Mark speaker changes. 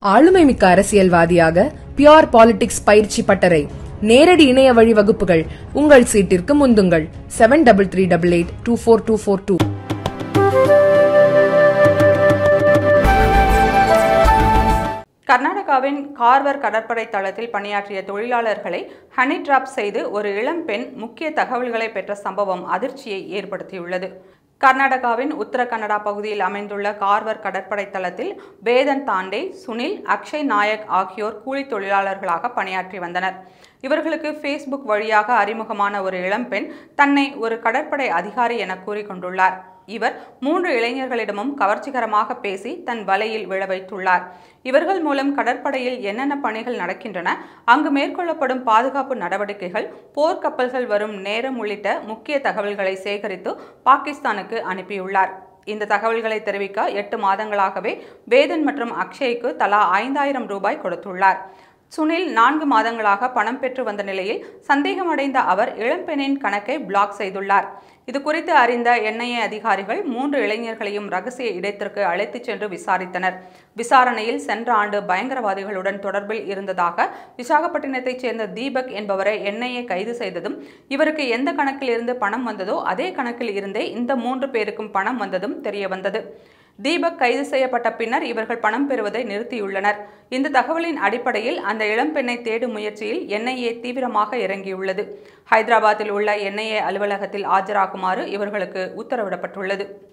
Speaker 1: ஆளுமை மிக்க அரசியல்வாதியாக பியூர் பாலிடிக்ஸ் பயிற்சி பட்டறை, நேரடி இணைய வழி வகுப்புகள். உங்கள் சீட்டிற்கு முந்துங்கள். 7338824242.
Speaker 2: கர்நாடகாவின் கார்வர் கடற்படை தளத்தில் பணியாற்றிய தொழிலாளர்களை ஹனி டிராப் செய்து ஒரு இளம் பெண் முக்கிய தகவல்களை பெற்ற சம்பவம் அதிர்ச்சியை ஏற்படுத்தியுள்ளது. கர்நாடகாவின் உத்தர கன்னடா பகுதியில் அமைந்துள்ள கார்வர் கடற்படை தளத்தில் வேதன் தாண்டே, சுனில், அக்ஷய் நாயக் ஆகியோர் கூலி தொழிலாளர்களாக பணியாற்றி வந்தனர். இவர்களுக்கு ஃபேஸ்புக் வழியாக அறிமுகமான ஒரு இளம்பெண் தன்னை ஒரு கடற்படை அதிகாரி என கூறிக்கொண்டுள்ளார். இவர் 3 இளைஞர்களிடமும் கவர்ச்சிகரமாக பேசி தன் வலையில் விழ வைத்துள்ளார். இவர்கள் மூலம் கடற்படையில் என்னென்ன பணிகள் நடக்கின்றன, அங்கு மேற்கொள்ளப்படும் பாதுகாப்பு நடவடிக்கைகள், போர்க்கப்பல்கள் வரும் நேரம் உள்ளிட்ட முக்கிய தகவல்களை சேகரித்து பாகிஸ்தானுக்கு அனுப்பியுள்ளார். இந்த தகவல்களை தெரிவிக்க 8 மாதங்களாகவே வேதன் மற்றும் அக்ஷய்க்கு தலா 5000 ரூபாய் கொடுத்துள்ளார். சுனில் 4 மாதங்களாக பணம் பெற்று வந்த நிலையில் சந்தேகமடைந்த அவர் இளம்பெண்ணின் கணக்கை பிளாக் செய்துள்ளார். இது குறித்து அறிந்த NIA அதிகாரிகள் 3 இளைஞர்களையும் ரகசிய இடத்திற்கு அழைத்துச் சென்று விசாரித்தனர். விசாரணையில் சென்ற ஆண்டு பயங்கரவாதிகளுடன் தொடர்பில் இருந்ததாக விசாகப்பட்டினத்தைச் சேர்ந்த தீபக் என்பவரை NIA கைது செய்ததும், இவருக்கு எந்த கணக்கில் இருந்து பணம் வந்ததோ அதே கணக்கில் இருந்தே இந்த 3 பேருக்கும் பணம் வந்ததும் தெரியவந்தது. தீபக் கைது செய்யப்பட்ட பின்னர் இவர்கள் பணம் பெறுவதை நிறுத்தியுள்ளனர். இந்த தகவலின் அடிப்படையில் அந்த இளம்பெண்ணை தேடும் முயற்சியில் NIA தீவிரமாக இறங்கியுள்ளது. ஹைதராபாத்தில் உள்ள NIA அலுவலகத்தில் ஆஜராகுமாறு இவர்களுக்கு உத்தரவிடப்பட்டுள்ளது.